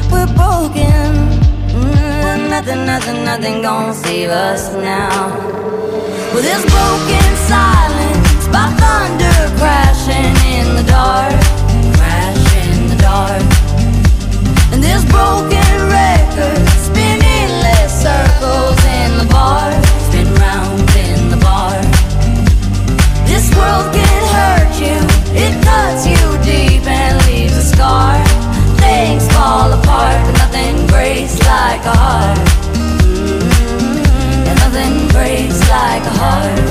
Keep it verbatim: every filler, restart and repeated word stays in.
we're broken. Mm, nothing, nothing, nothing gonna save us now. Well, there's broken silence by thunder crashing in the dark, crash in the dark. And there's broken records spinning endless circles in the bar, spin round in the bar. This world can hurt you, it cuts you deep and leaves a scar. Things fall apart, but nothing breaks like a heart. Mm-hmm. And nothing breaks like a heart.